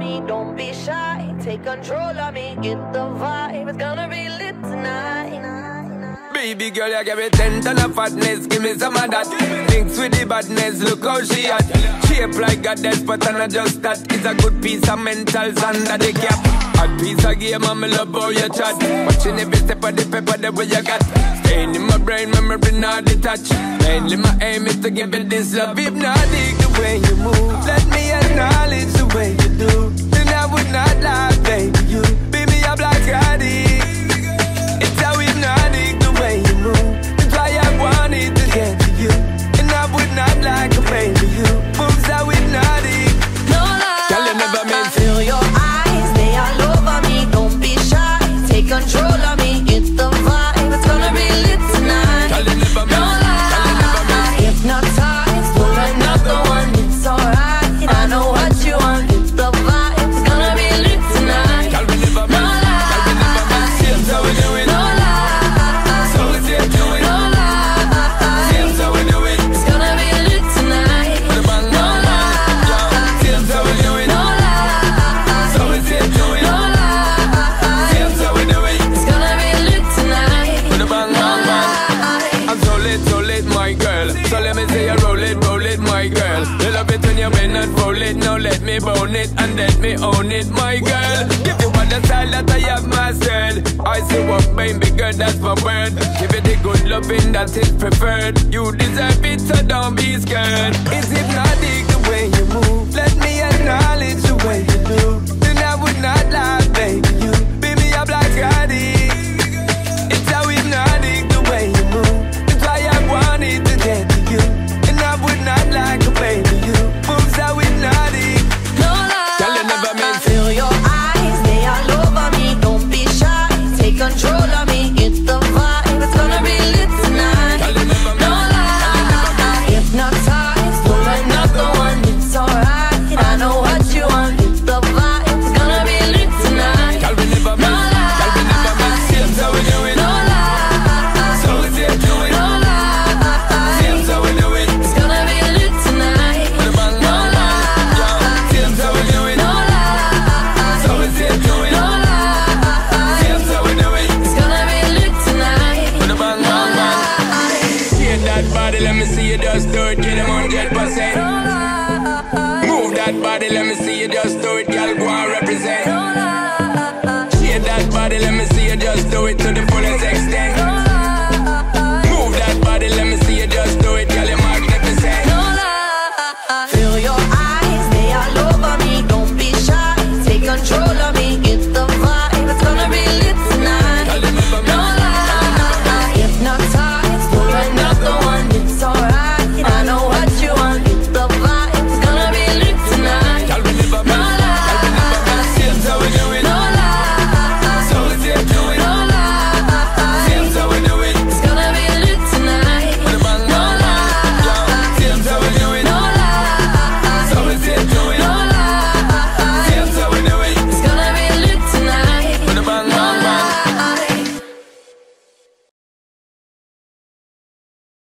me, don't be shy. Take control of me, get the vibe. It's gonna be lit tonight. Baby girl, you give me 10 ton of fatness, give me some of that. Thinks with the badness, look how she at. Shape like a death, but I'm not just that. It's a good piece of mentals under the cap. Hot piece of game, I'm love how you chat. Watching every step of the paper, the way you got. Staying in my brain, memory not detached. Mainly my aim is to give it this love. If not, dig the way you move. Let me acknowledge the way you do. Then I would not lie, baby, you beat me up like addict. It's how hypnotic the way you move. That's why I wanted to get to you. And I would not like a baby, you moves how hypnotic. No lie, girl, you never meant to. Feel your eyes, they all over me. Don't be shy, take control of me. Get the vibe, it's gonna be lit tonight. Girl, you never meant. No lie, hypnotized, pull another one. It's alright, I know what you want. Get the vibe, it's gonna be lit tonight. Girl, we never meant. No lie, Girl, we never meant. Seems how we do it. no lie, So we say do it. no lie. Seems how we do it. It's gonna be lit tonight. With a bang, No bang, bang. lie, Seems how we do it. no lie. So we say do it. No lie, Seems how we do it. it's gonna be lit tonight. With a bang, bang, bang. I'm so lit, my girl. So let me say you roll it, my girl. You love it when you bend and roll it. Now let me bone it and let me own it, my girl. Give you all the style that I have mastered. I see what baby girl, that's my word. Give it the good loving that is preferred. You deserve it, so don't be scared. It's hypnotic the way you move. Let me acknowledge the way you do. Then I would not lie, baby, you beat me up like addict. It's how hypnotic the way you move. That's why I wanted to get to you. And I would not like a baby, you moves how hypnotic. No lie, Girl, you never meant to. feel your eyes, they all over me. Don't be shy, take control of me. Get the vibe, it's gonna be lit tonight. Girl, you never meant. No lie, hypnotized, pull another one. It's alright, I know what you want. Get the vibe, it's gonna be lit tonight. Girl, we never No meant. lie, Girl, we never meant. Seems how we do it. no lie, So we say do it. no lie. Seems how we do it. It's gonna be lit tonight. With a bang, No bang, bang. lie, Seems how we do it. no lie. So we say do it. No lie, Seems how we do it. it's gonna be lit tonight. With a bang, No bang, bang. lie, Shake that body, let me see you just do it. Get them 100%. no lie, Move that body, let me see you just do it. Girl, go and represent. no lie, Shake that body, let me see you just do it to the fullest extent.